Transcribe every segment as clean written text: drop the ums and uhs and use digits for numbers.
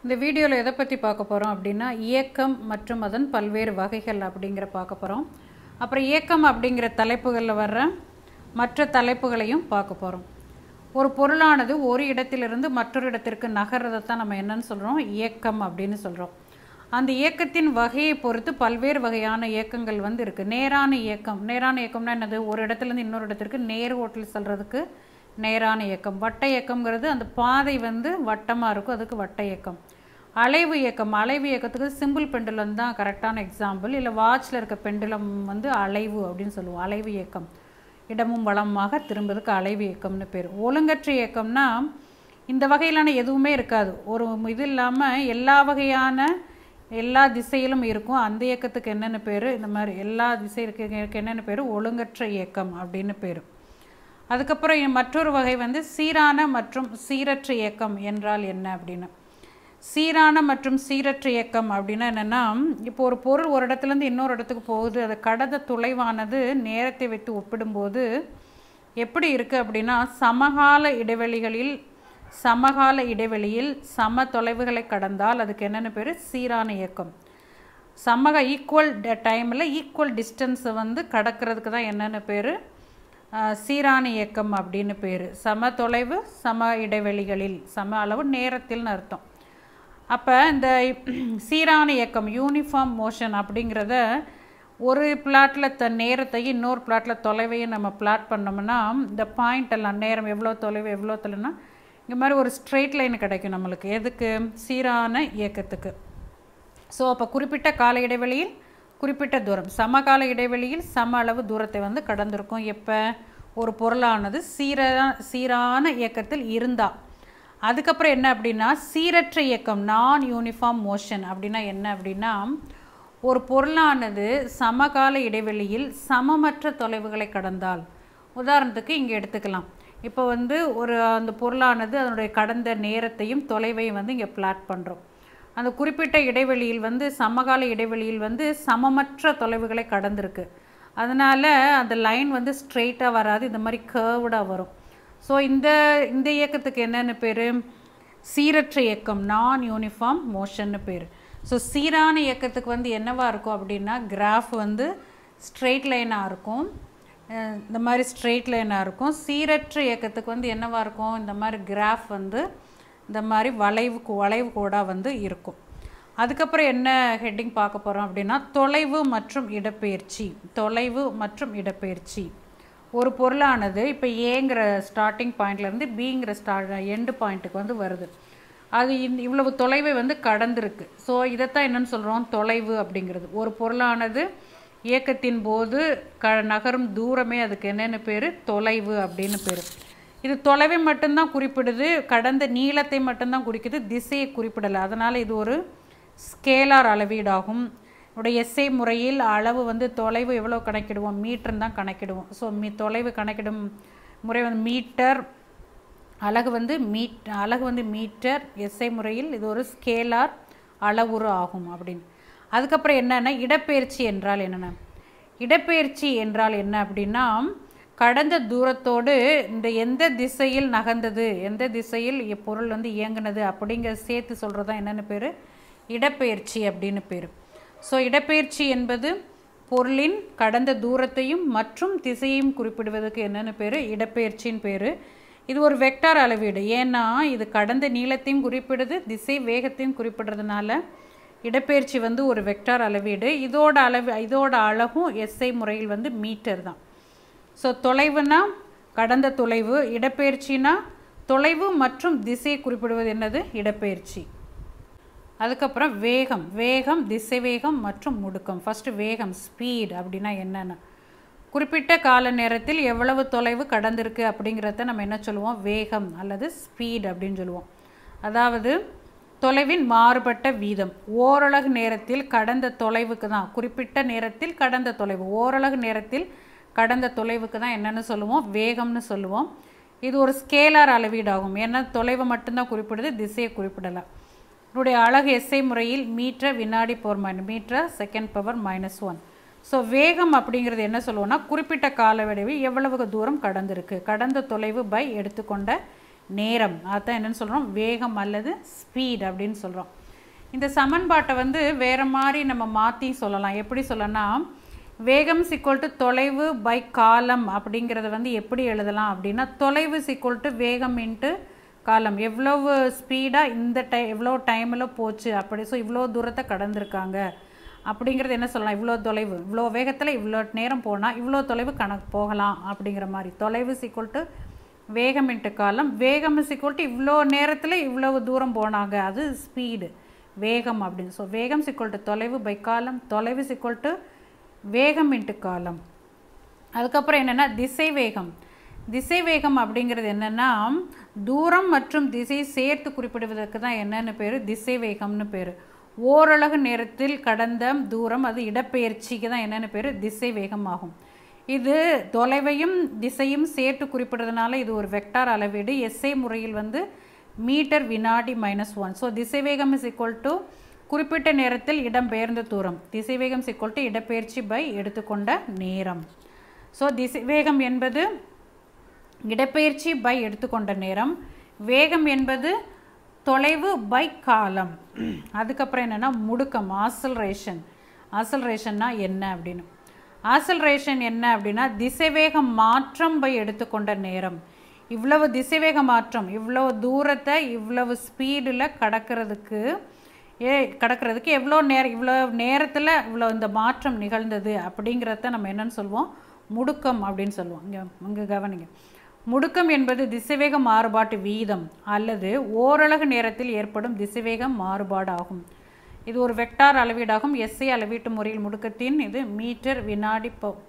இந்த வீடியோவில் எதை பற்றி பார்க்க போகிறோம் அப்படின்னா இயக்கம் மற்றும் அதன் பல்வேறு வகைகள் அப்படிங்கிற பார்க்க போகிறோம். அப்புறம் இயக்கம் அப்படிங்கிற தலைப்புகளில் வர்ற மற்ற தலைப்புகளையும் பார்க்க போகிறோம். ஒரு பொருளானது ஒரு இடத்திலிருந்து மற்றொரு இடத்திற்கு நகர்றதைத்தான் நம்ம என்னன்னு சொல்கிறோம், இயக்கம் அப்படின்னு சொல்கிறோம். அந்த இயக்கத்தின் வகையை பொறுத்து பல்வேறு வகையான இயக்கங்கள் இருக்குது. நேரான இயக்கம்னா என்னது, ஒரு இடத்துலேருந்து இன்னொரு இடத்திற்கு நேர் ஓட்டில் செல்றதுக்கு நேரான இயக்கம். வட்ட இயக்கம்ங்கிறது அந்த பாதை வட்டமாக இருக்கும், அதுக்கு வட்ட இயக்கம். அலைவு இயக்கத்துக்கு சிம்பிள் பெண்டுலம் தான் கரெக்டான எக்ஸாம்பிள். இல்லை வாட்சில் இருக்க பெண்டுலம் அலைவு அப்படின்னு சொல்லுவோம். அலைவு இயக்கம் இடமும் வளமாக திரும்புறதுக்கு அலைவு இயக்கம்னு பேர். ஒழுங்கற்ற இயக்கம்னா இந்த வகையிலான எதுவுமே இருக்காது, ஒரு இது இல்லாமல் எல்லா வகையான எல்லா திசையிலும் இருக்கும். அந்த இயக்கத்துக்கு என்னென்ன பேர், இந்த மாதிரி எல்லா திசைக்கு என்னென்ன பேர், ஒழுங்கற்ற இயக்கம் அப்படின்னு பேர். அதுக்கப்புறம் மற்றொரு வகை சீரான மற்றும் சீரற்ற இயக்கம் என்றால் என்ன அப்படின்னு. சீரான மற்றும் சீரற்ற இயக்கம் அப்படின்னா என்னென்னா, இப்போ ஒரு பொருள் ஒரு இடத்துலேருந்து இன்னொரு இடத்துக்கு போகுது, அதை கடந்த தொலைவானது நேரத்தை வைத்து ஒப்பிடும்போது எப்படி இருக்குது அப்படின்னா, சமகால இடைவெளியில் சம தொலைவுகளை கடந்தால் அதுக்கு என்னென்ன பேர், சீரான இயக்கம். ஈக்குவல் டைமில் ஈக்குவல் டிஸ்டன்ஸை கடக்கிறதுக்கு தான் என்னென்ன பேர், சீரான இயக்கம் அப்படின்னு பேர். சம தொலைவு சம இடைவெளிகளில் சம அளவு நேரத்தில்னு அர்த்தம். அப்போ இந்த சீரான இயக்கம் யூனிஃபார்ம் மோஷன் அப்படிங்கிறத ஒரு பிளாட்டில் நேரத்தையும் இன்னொரு பிளாட்டில் தொலைவையும் நம்ம பிளாட் பண்ணோம்னா, இந்த பாயிண்ட் எல்லாம் நேரம் எவ்வளோ தொலைவுனா இந்த மாதிரி ஒரு ஸ்ட்ரெயிட் லைன் கிடைக்கும் நம்மளுக்கு. எதுக்கு, சீரான இயக்கத்துக்கு. ஸோ அப்போ குறிப்பிட்ட கால இடைவெளியில் குறிப்பிட்ட தூரம், சமகால இடைவெளியில் சம அளவு தூரத்தை கடந்திருக்கும். எப்போ ஒரு பொருளானது சீரான இயக்கத்தில் இருந்தால். அதுக்கப்புறம் என்ன அப்படின்னா, சீரற்ற இயக்கம் நான் யூனிஃபார்ம் மோஷன் அப்படின்னா என்ன அப்படின்னா, ஒரு பொருளானது சமகால இடைவெளியில் சமமற்ற தொலைவுகளை கடந்தால். உதாரணத்துக்கு இங்கே எடுத்துக்கலாம். இப்போ அந்த பொருளானது அதனுடைய கடந்த நேரத்தையும் தொலைவையும் இங்கே பிளாட் பண்ணுறோம். அந்த குறிப்பிட்ட இடைவெளியில் சமகால இடைவெளியில் சமமற்ற தொலைவுகளை கடந்திருக்கு. அதனால் அந்த லைன் ஸ்ட்ரெயிட்டாக வராது, இந்த மாதிரி கர்வ்டாக வரும். ஸோ இந்த இயக்கத்துக்கு என்னென்ன பேர், சீரற்ற இயக்கம் நான் யூனிஃபார்ம் மோஷன்னு பேர். ஸோ சீரான இயக்கத்துக்கு என்னவாக இருக்கும் அப்படின்னா, கிராஃப் ஸ்ட்ரெயிட் லைனாக இருக்கும், இந்த மாதிரி ஸ்ட்ரெயிட் லைனாக இருக்கும். சீரற்ற இயக்கத்துக்கு என்னவாக இருக்கும், இந்த மாதிரி கிராஃப் இந்த மாதிரி வளைவு கோடாக இருக்கும். அதுக்கப்புறம் என்ன ஹெட்டிங் பார்க்க போகிறோம் அப்படின்னா, தொலைவு மற்றும் இடப்பெயர்ச்சி. ஒரு பொருளானது இப்போ ஏங்கிற ஸ்டார்டிங் பாயிண்ட்லேருந்து பிங்கிற எண்டு பாயிண்ட்டுக்கு வருது. அது இவ்வளவு தொலைவை கடந்திருக்கு. ஸோ இதைத்தான் என்னென்னு சொல்கிறோம், தொலைவு அப்படிங்கிறது. ஒரு பொருளானது இயக்கத்தின் போது நகரும் தூரமே அதுக்கு என்னென்ன பேர், தொலைவு அப்படின்னு பேர். இது தொலைவை மட்டும்தான் குறிப்பிடுது, கடந்த நீளத்தை மட்டும்தான் குறிக்குது, திசையை குறிப்பிடலை. அதனால் இது ஒரு ஸ்கேலார் அளவீடாகும். உடைய எஸ்ஐ முறையில் அளவு தொலைவு எவ்வளோ கணக்கிடுவோம், மீட்டர் தான் கணக்கிடுவோம். ஸோ தொலைவு கணக்கிடும் முறை மீட்டர், அலகு மீட்டர். எஸ்ஐ முறையில் இது ஒரு ஸ்கேலார் அளவுரு ஆகும் அப்படின்னு. அதுக்கப்புறம் என்னென்னா, இடப்பெயர்ச்சி என்றால் என்ன அப்படின்னா, கடந்த தூரத்தோடு இந்த எந்த திசையில் நகர்ந்தது, எந்த திசையில் பொருள் இயங்குனது அப்படிங்கிற சேர்த்து சொல்கிறது தான் என்னென்ன பேர், இடப்பெயர்ச்சி அப்படின்னு பேர். ஸோ இடப்பெயர்ச்சி என்பது பொருளின் கடந்த தூரத்தையும் மற்றும் திசையையும் குறிப்பிடுவதற்கு என்னென்ன பேர், இடப்பெயர்ச்சின்னு பேர். இது ஒரு வெக்டார் அளவீடு. ஏன்னா இது கடந்த நீளத்தையும் குறிப்பிடுது, திசை வேகத்தையும் குறிப்பிடுறதுனால இடப்பெயர்ச்சி ஒரு வெக்டார் அளவீடு. இதோட அழகும் எஸ்ஐ முறையில் மீட்டர் தான். ஸோ தொலைவுனா கடந்த தொலைவு, இடப்பெயர்ச்சினா தொலைவு மற்றும் திசையை குறிப்பிடுவது என்னது, இடப்பெயர்ச்சி. அதுக்கப்புறம் வேகம், திசை வேகம் மற்றும் முடுக்கம். ஃபஸ்ட்டு வேகம், ஸ்பீட் அப்படின்னா என்னென்ன, குறிப்பிட்ட கால நேரத்தில் எவ்வளவு தொலைவு கடந்திருக்கு அப்படிங்கிறத நம்ம என்ன சொல்லுவோம், வேகம் அல்லது ஸ்பீட் அப்படின்னு சொல்லுவோம். அதாவது தொலைவின் மாறுபட்ட வீதம். ஓரலகு நேரத்தில் கடந்த தொலைவுக்கு தான், குறிப்பிட்ட நேரத்தில் கடந்த தொலைவு, ஓரலகு நேரத்தில் கடந்த தொலைவுக்கு தான் என்னென்னு சொல்லுவோம், வேகம்னு சொல்லுவோம். இது ஒரு ஸ்கேலார் அளவீடாகும். ஏன்னா தொலைவை மட்டும்தான் குறிப்பிடுது, திசையை குறிப்பிடலை. இதனுடைய அலகு எஸ்ஐ முறையில் மீட்டர் வினாடி power metre second power -1. So வேகம் அப்படிங்கிறது என்ன சொல்லுவோம்னா, குறிப்பிட்ட கால இடைவெளி எவ்வளவு தூரம் கடந்திருக்கு, கடந்த தொலைவு பை எடுத்துக்கொண்ட நேரம். அதுதான் என்னென்னு சொல்கிறோம், வேகம் அல்லது ஸ்பீட் அப்படின்னு சொல்கிறோம். இந்த சமன்பாட்டை வந்து வேறு மாதிரி நம்ம மாற்றி சொல்லலாம். எப்படி சொல்லனா, வேகம் = தொலைவு பை காலம் அப்படிங்கிறத வந்து எப்படி எழுதலாம் அப்படின்னா, தொலைவு = வேகம் இன்ட்டு காலம். எவ்வளவு ஸ்பீடாக இந்த எவ்வளோ டைமில் போச்சு அப்படி, ஸோ இவ்வளோ தூரத்தை கடந்திருக்காங்க அப்படிங்கிறது என்ன சொல்லலாம், இவ்வளோ தொலைவு, இவ்வளோ வேகத்தில் இவ்வளோ நேரம் போனால் இவ்வளோ தொலைவு கணக்கு போகலாம் அப்படிங்கிற மாதிரி. தொலைவு = வேகம் இன்ட்டு காலம். வேகம் = இவ்வளோ நேரத்தில் இவ்வளவு தூரம் போனாங்க, அது ஸ்பீடு, வேகம் அப்படின்னு. ஸோ வேகம் = தொலைவு பை காலம், தொலைவு = வேகம் இன்ட்டு காலம். அதுக்கப்புறம் என்னென்னா திசை வேகம். திசை வேகம் அப்படிங்கிறது என்னென்னா, தூரம் மற்றும் திசை சேர்த்து குறிப்பிடுவதற்கு தான் என்னென்னு பேர், திசை வேகம்னு பேர். ஓரலகு நேரத்தில் கடந்த தூரம், அது இடப்பெயர்ச்சிக்கு தான் என்னென்னு பேர், திசை வேகம் ஆகும். இது தொலைவையும் திசையும் சேர்த்து குறிப்பிடுறதுனால இது ஒரு வெக்டார் அளவீடு. எஸ்ஐ முறையில் வந்து மீட்டர் வினாடி -1. ஸோ திசைவேகம் = குறிப்பிட்ட நேரத்தில் இடம்பெயர்ந்த தூரம். திசைவேகம் = இடப்பெயர்ச்சி பை எடுத்துக்கொண்ட நேரம். ஸோ திசைவேகம் என்பது இடப்பெயர்ச்சி பை எடுத்துக்கொண்ட நேரம். வேகம் என்பது தொலைவு பை காலம். அதுக்கப்புறம் என்னென்னா முடுக்கம், ஆசலரேஷன். ஆசலரேஷன்னா என்ன அப்படின்னு, ஆசலரேஷன் என்ன அப்படின்னா, திசைவேகம் மாற்றம் பை எடுத்துக்கொண்ட நேரம். இவ்வளவு திசைவேக மாற்றம், இவ்வளோ தூரத்தை இவ்வளவு ஸ்பீடில் கடக்கிறதுக்கு எவ்வளோ நேரம், இவ்வளோ நேரத்தில் இவ்வளோ இந்த மாற்றம் நிகழ்ந்தது அப்படிங்கிறத நம்ம என்னென்னு சொல்லுவோம், முடுக்கம் அப்படின்னு சொல்லுவோம். இங்கே கவனிங்க, முடுக்கம் என்பது திசைவேக மாறுபாட்டு வீதம் அல்லது ஓரலகு நேரத்தில் ஏற்படும் திசைவேக மாறுபாடு ஆகும். இது ஒரு வெக்டார் அளவீடாகும். எஸ்ஐ அளவீட்டு முறையில் முடுக்கத்தின் இது மீட்டர் வினாடி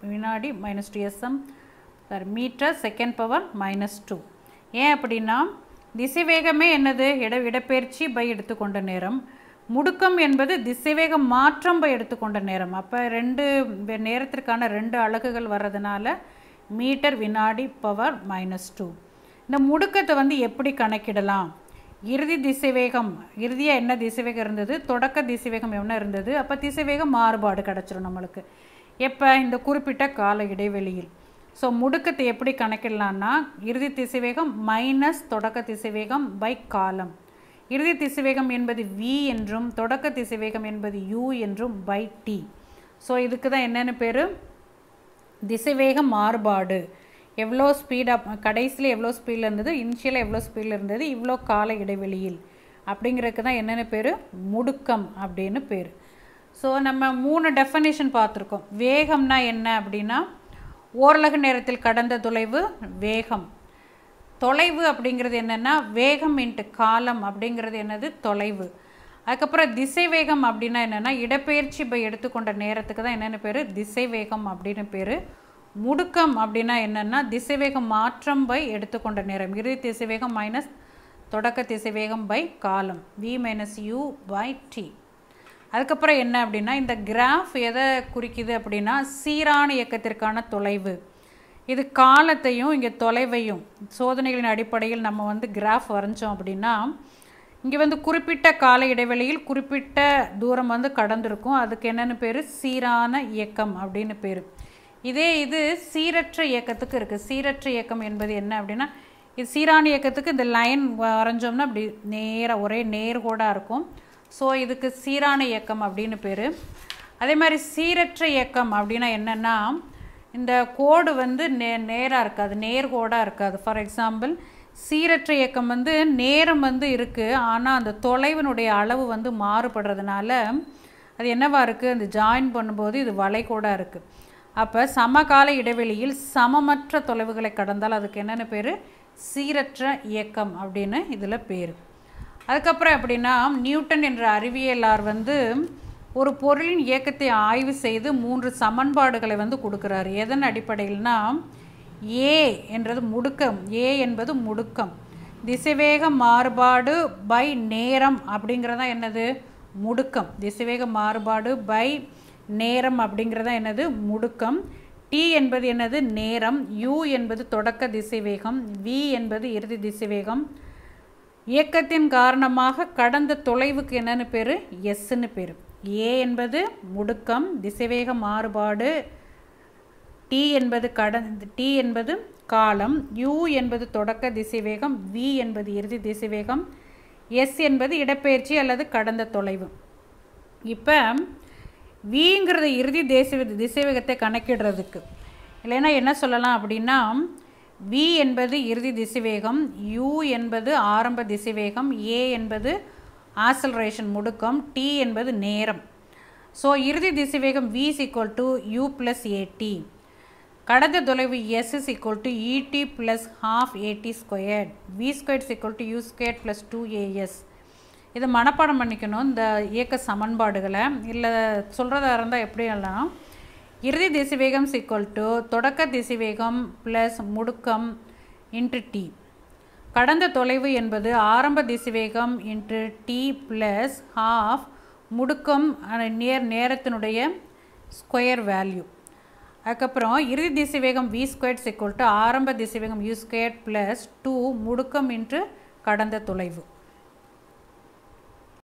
-2 SM மீட்டர் செகண்ட் பவர் -2. ஏன் அப்படின்னா, திசைவேகமே என்னது, இடப்பெயர்ச்சி பை எடுத்துக்கொண்ட நேரம். முடுக்கம் என்பது திசைவேக மாற்றம் பை எடுத்துக்கொண்ட நேரம். அப்போ நேரத்திற்கான 2 அலகுகள் வர்றதுனால மீட்டர் வினாடி பவர் -2. இந்த முடுக்கத்தை வந்து எப்படி கணக்கிடலாம், இறுதி திசைவேகம், இறுதியாக என்ன திசைவேகம் இருந்தது, தொடக்க திசைவேகம் என்ன இருந்தது, அப்போ திசைவேகம் மாறுபாடு கிடச்சிரும் நம்மளுக்கு எப்போ, இந்த குறிப்பிட்ட கால இடைவெளியில். ஸோ முடுக்கத்தை எப்படி கணக்கிடலான்னா, இறுதி திசைவேகம் மைனஸ் தொடக்க திசைவேகம் பை காலம். இறுதி திசைவேகம் என்பது v என்றும் தொடக்க திசைவேகம் என்பது u என்றும் பை t. ஸோ இதுக்கு தான் என்னென்னு பேர், திசைவேக மாறுபாடு. எவ்வளோ ஸ்பீடாக கடைசியில் எவ்வளோ ஸ்பீடில் இருந்தது, இனிஷியலாக எவ்வளோ ஸ்பீடில் இருந்தது, இவ்வளோ கால இடைவெளியில் அப்படிங்கிறதுக்கு தான் என்னென்ன பேர், முடுக்கம் அப்படின்னு பேர். ஸோ நம்ம 3 டெஃபனிஷன் பார்த்துருக்கோம். வேகம்னா என்ன அப்படின்னா, ஓரலகு நேரத்தில் கடந்த தொலைவு வேகம். தொலைவு அப்படிங்கிறது என்னென்னா, வேகம் இன்ட்டு காலம் அப்படிங்கிறது என்னது, தொலைவு. அதுக்கப்புறம் திசை வேகம் அப்படின்னா என்னென்னா, இடப்பெயர்ச்சி பை எடுத்துக்கொண்ட நேரத்துக்கு தான் என்னென்ன பேர், திசை வேகம் அப்படின்னு பேர். முடுக்கம் அப்படின்னா என்னென்னா, திசைவேகம் மாற்றம் பை எடுத்துக்கொண்ட நேரம். இறுதி திசைவேகம் மைனஸ் தொடக்க திசைவேகம் பை காலம், v - u by t. அதுக்கப்புறம் என்ன அப்படின்னா, இந்த கிராஃப் எதை குறிக்குது அப்படின்னா, சீரான இயக்கத்திற்கான தொலைவு. இது காலத்தையும் இங்கே தொலைவையும் சோதனைகளின் அடிப்படையில் நம்ம வந்து கிராஃப் வரைஞ்சோம் அப்படின்னா, இங்கே வந்து குறிப்பிட்ட கால இடைவெளியில் குறிப்பிட்ட தூரம் வந்து கடந்திருக்கும். அதுக்கு என்னென்னு பேர், சீரான இயக்கம் அப்படின்னு பேர். இது சீரற்ற இயக்கத்துக்கு இருக்குது. சீரற்ற இயக்கம் என்பது என்ன அப்படின்னா, இது சீரான இயக்கத்துக்கு இந்த லைன் வரைஞ்சோம்னா அப்படி நேராக ஒரே நேர்கோடாக இருக்கும். ஸோ இதுக்கு சீரான இயக்கம் அப்படின்னு பேர். அதே மாதிரி சீரற்ற இயக்கம் அப்படின்னா என்னென்னா, இந்த கோடு வந்து நேராக இருக்காது, நேர்கோடாக இருக்காது. ஃபார் எக்ஸாம்பிள், சீரற்ற இயக்கம் வந்து நேரம் வந்து இருக்குது, ஆனால் அந்த தொலைவினுடைய அளவு வந்து மாறுபடுறதுனால அது என்னவா இருக்குது, அந்த ஜாயின் பண்ணும்போது இது வளைகோடாக இருக்குது. அப்போ சமகால இடைவெளியில் சமமற்ற தொலைவுகளை கடந்தால் அதுக்கு என்னென்ன பேர், சீரற்ற இயக்கம் அப்படின்னு இதில் பேர். அதுக்கப்புறம் எப்படின்னா, நியூட்டன் என்ற அறிவியலார் வந்து ஒரு பொருளின் இயக்கத்தை ஆய்வு செய்து 3 சமன்பாடுகளை வந்து கொடுக்குறாரு. எதன் அடிப்படையில்னா, ஏ என்றது முடுக்கம், ஏ என்பது முடுக்கம், திசைவேக மாறுபாடு பை நேரம் அப்படிங்கிறதா என்னது, முடுக்கம். திசைவேக மாறுபாடு பை நேரம் அப்படிங்கிறதா என்னது, முடுக்கம். டி என்பது என்னது, நேரம். யூ என்பது தொடக்க திசைவேகம். வி என்பது இறுதி திசைவேகம். இயக்கத்தின் காரணமாக கடந்த தொலைவுக்கு என்னென்னு பேர், எஸ்ன்னு பேர். ஏ என்பது முடுக்கம், திசைவேக மாறுபாடு. டி என்பது காலம், u என்பது தொடக்க திசைவேகம், v என்பது இறுதி திசைவேகம், s என்பது இடப்பெயர்ச்சி அல்லது கடந்த தொலைவு. இப்போ vங்கிறது இறுதி திசைவேகத்தை கணக்கிடுறதுக்கு இல்லைன்னா என்ன சொல்லலாம் அப்படின்னா, v என்பது இறுதி திசைவேகம், u என்பது ஆரம்ப திசைவேகம், a என்பது ஆசலரேஷன் முடுக்கம், t என்பது நேரம். ஸோ இறுதி திசைவேகம் v is equal to u plus at. கடந்த தொலைவு s is equal to et plus half at squared. v squared is equal to u squared plus 2as. இதை மனப்பாடம் பண்ணிக்கணும் இந்த இயக்க சமன்பாடுகளை. இல்லை சொல்கிறதா இருந்தால் எப்படி எல்லாம், இறுதி திசைவேகம் is equal to தொடக்க திசைவேகம் ப்ளஸ் முடுக்கம் இன்ட்டு t. கடந்த தொலைவு என்பது ஆரம்ப திசைவேகம் இன்ட்டு t ப்ளஸ் ஹாஃப் முடுக்கம் நேரத்தினுடைய ஸ்கொயர் வேல்யூ. அதுக்கப்புறம் இறுதி திசைவேகம் v squared is equal to ஆரம்ப திசைவேகம் u ஸ்கொயர்ட் ப்ளஸ் 2 முடுக்கம் இன்ட்டு கடந்த தொலைவு.